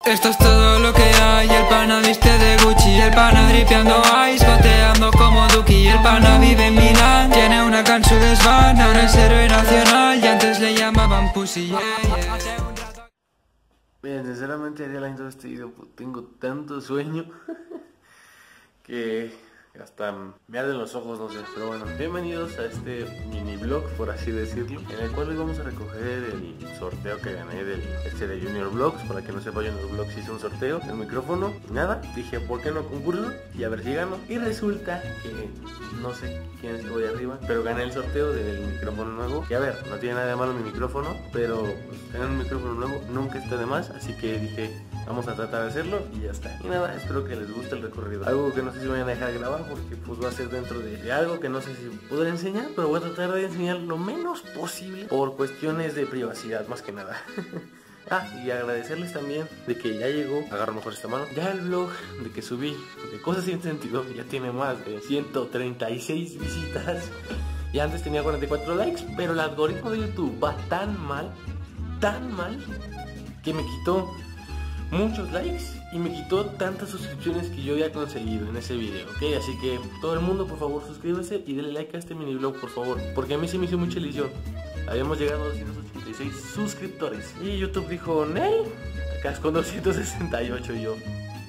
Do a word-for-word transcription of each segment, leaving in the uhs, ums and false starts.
Esto es todo lo que hay, el pana viste de Gucci, el pana dripeando ice, goteando como Duki. El pana vive en Milán, tiene una can su desván, ahora es héroe nacional y antes le llamaban Pussy, yeah, yeah. Bien, sinceramente haría la intro de este video, pues tengo tanto sueño que hasta me arden los ojos, no sé. Pero bueno, bienvenidos a este mini vlog, por así decirlo, en el cual hoy vamos a recoger el sorteo que gané del este de Junior Vlogs. Para que no sepa, Junior Vlogs hizo un sorteo, el micrófono y nada, dije ¿por qué no concurso? Y a ver si gano. Y resulta que no sé quién estuvo ahí arriba, pero gané el sorteo del micrófono nuevo. Y a ver, no tiene nada de malo mi micrófono, pero pues, tener un micrófono nuevo nunca está de más, así que dije vamos a tratar de hacerlo y ya está. Y nada, espero que les guste el recorrido. Algo que no sé si vayan a dejar grabar porque pues va a ser dentro de, de algo que no sé si podré enseñar, pero voy a tratar de enseñar lo menos posible por cuestiones de privacidad, más que nada. Ah, y agradecerles también de que ya llegó, agarro mejor esta mano, ya el vlog de que subí de Cosas Sin Sentido ya tiene más de ciento treinta y seis visitas. Y antes tenía cuarenta y cuatro likes, pero el algoritmo de YouTube va tan mal, tan mal, que me quitó muchos likes y me quitó tantas suscripciones que yo había conseguido en ese video, ¿ok? Así que todo el mundo, por favor, suscríbase y denle like a este mini vlog, por favor, porque a mí sí me hizo mucha ilusión. Habíamos llegado a doscientos ochenta y seis suscriptores y YouTube dijo, Nel, acá con doscientos sesenta y ocho y yo.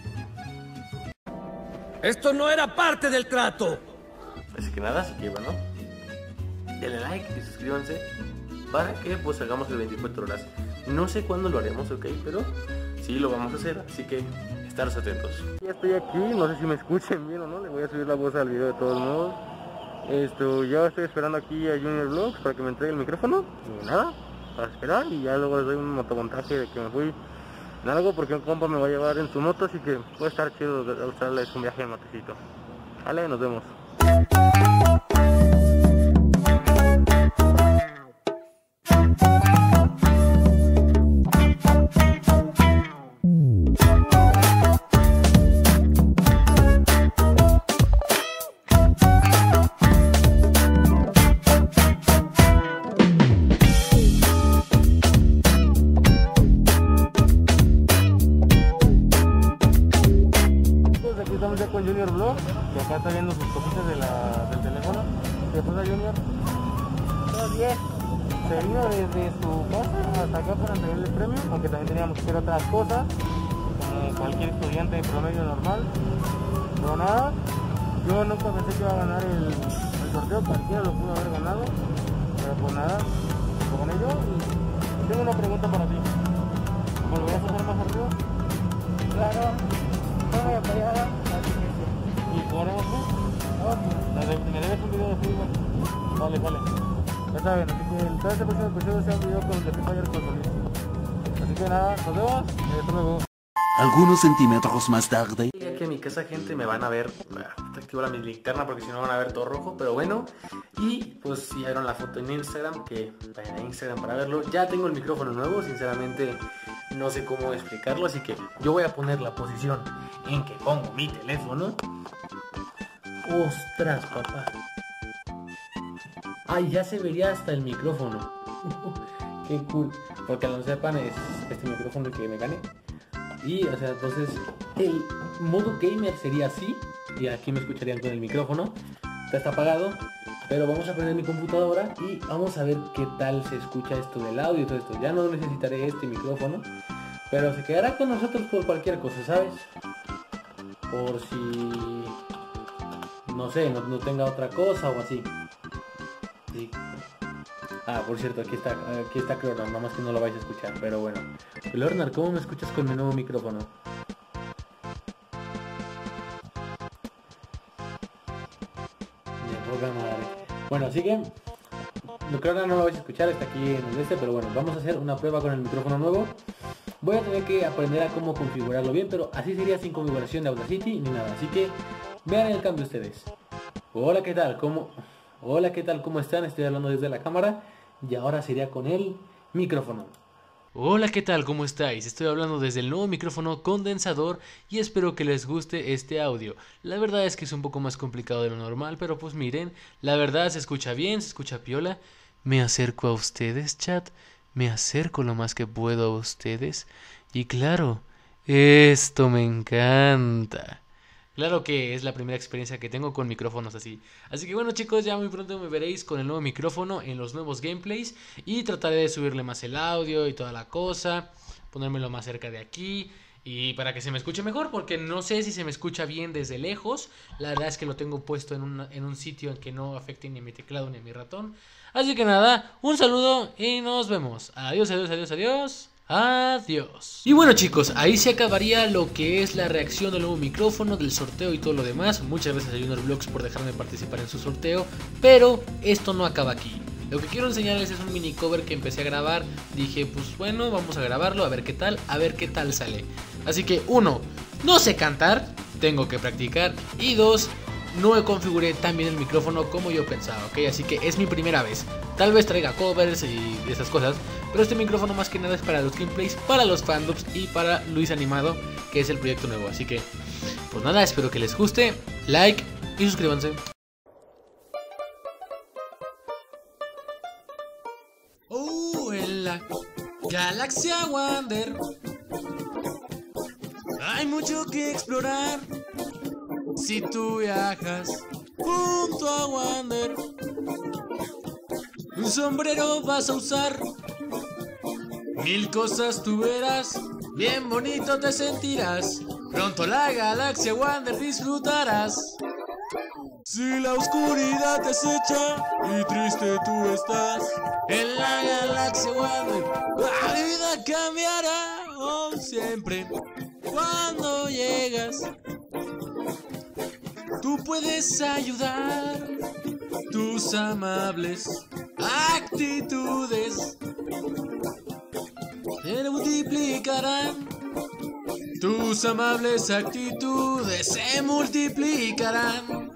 Esto no era parte del trato. Así que nada, así que bueno, denle like y suscríbanse para que pues hagamos el veinticuatro horas. No sé cuándo lo haremos, ok, pero sí lo vamos a hacer, así que estaros atentos. Ya estoy aquí, no sé si me escuchen bien o no, le voy a subir la voz al video de todos modos. Esto, ya estoy esperando aquí a Junior Vlogs para que me entregue el micrófono. Y nada, para esperar y ya luego les doy un motomontaje de que me fui en algo porque un compa me va a llevar en su moto, así que puede estar chido usarles un viaje en motocito. Vale, nos vemos. Estamos ya con Junior Vlog, que acá está viendo sus cositas de la, del teléfono. ¿Qué pasa, Junior? Todo bien. Se vino desde su casa hasta acá para entregarle el premio, aunque también teníamos que hacer otras cosas, como cualquier estudiante de promedio normal. Pero nada, yo nunca pensé que iba a ganar el, el sorteo, cualquiera lo pudo haber ganado. Pero pues nada, con ello. Y tengo una pregunta para ti. ¿Volverías a hacer más sorteos? Claro. No voy a pelear, así que ¿y jugaremos tú? Ok. ¿Me debes un video de fútbol? Vale, vale. Ya está bien, así que el este próximo episodio sea un video con el de Free Fire con Solís. Así que nada, nos vemos y hasta luego. Algunos centímetros más tarde. Ya que en mi casa, gente, me van a ver. Activo la mi linterna porque si no van a ver todo rojo, pero bueno. Y pues si vieron la foto en Instagram, que vayan a Instagram para verlo. Ya tengo el micrófono nuevo, sinceramente no sé cómo explicarlo, así que yo voy a poner la posición en que pongo mi teléfono. Ostras, papá. Ay, ya se vería hasta el micrófono. Qué cool. Porque no sepan, es este micrófono que me gané. Y, o sea, entonces el modo gamer sería así. Y aquí me escucharían con el micrófono. Ya está apagado. Pero vamos a prender mi computadora y vamos a ver qué tal se escucha esto del audio y todo esto. Ya no necesitaré este micrófono, pero se quedará con nosotros por cualquier cosa, ¿sabes? Por si, no sé, no, no tenga otra cosa o así. Sí. Ah, por cierto, aquí está, aquí está Clornar, nada más que no lo vais a escuchar, pero bueno. Clornar, ¿cómo me escuchas con mi nuevo micrófono? Me poca madre. Bueno, así que lo que ahora no lo vais a escuchar, está aquí en el este, pero bueno, vamos a hacer una prueba con el micrófono nuevo. Voy a tener que aprender a cómo configurarlo bien, pero así sería sin configuración de Audacity ni nada, así que vean el cambio ustedes. Hola, ¿qué tal? ¿Cómo? Hola, ¿qué tal? ¿Cómo están? Estoy hablando desde la cámara y ahora sería con el micrófono. Hola, ¿qué tal? ¿Cómo estáis? Estoy hablando desde el nuevo micrófono condensador y espero que les guste este audio. La verdad es que es un poco más complicado de lo normal, pero pues miren, la verdad se escucha bien, se escucha piola. Me acerco a ustedes, chat, me acerco lo más que puedo a ustedes y claro, Esto me encanta. Claro que es la primera experiencia que tengo con micrófonos así. Así que bueno chicos, ya muy pronto me veréis con el nuevo micrófono en los nuevos gameplays. Y trataré de subirle más el audio y toda la cosa. Ponérmelo más cerca de aquí. Y para que se me escuche mejor, porque no sé si se me escucha bien desde lejos. La verdad es que lo tengo puesto en, una, en un sitio en que no afecte ni a mi teclado ni a mi ratón. Así que nada, un saludo y nos vemos. Adiós, adiós, adiós, adiós. Adiós. Y bueno chicos, ahí se acabaría lo que es la reacción del nuevo micrófono, del sorteo y todo lo demás. Muchas gracias a Junior Vlogs por dejarme participar en su sorteo, pero esto no acaba aquí. Lo que quiero enseñarles es un mini cover que empecé a grabar. Dije, pues bueno, vamos a grabarlo, a ver qué tal, a ver qué tal sale. Así que uno, no sé cantar, tengo que practicar. Y dos, no configuré tan bien el micrófono como yo pensaba, ¿ok? Así que es mi primera vez. Tal vez traiga covers y esas cosas, pero este micrófono más que nada es para los gameplays, para los fandoms y para Luis Animado, que es el proyecto nuevo. Así que, pues nada, espero que les guste, like y suscríbanse. Oh, en la Galaxia Wander hay mucho que explorar. Si tú viajas junto a Wander, un sombrero vas a usar. Mil cosas tú verás, bien bonito te sentirás. Pronto la Galaxia Wander disfrutarás. Si la oscuridad te acecha y triste tú estás, en la Galaxia Wander la vida cambiará. Oh, siempre cuando llegas tú puedes ayudar. Tus amables actitudes se multiplicarán. Tus amables actitudes se multiplicarán.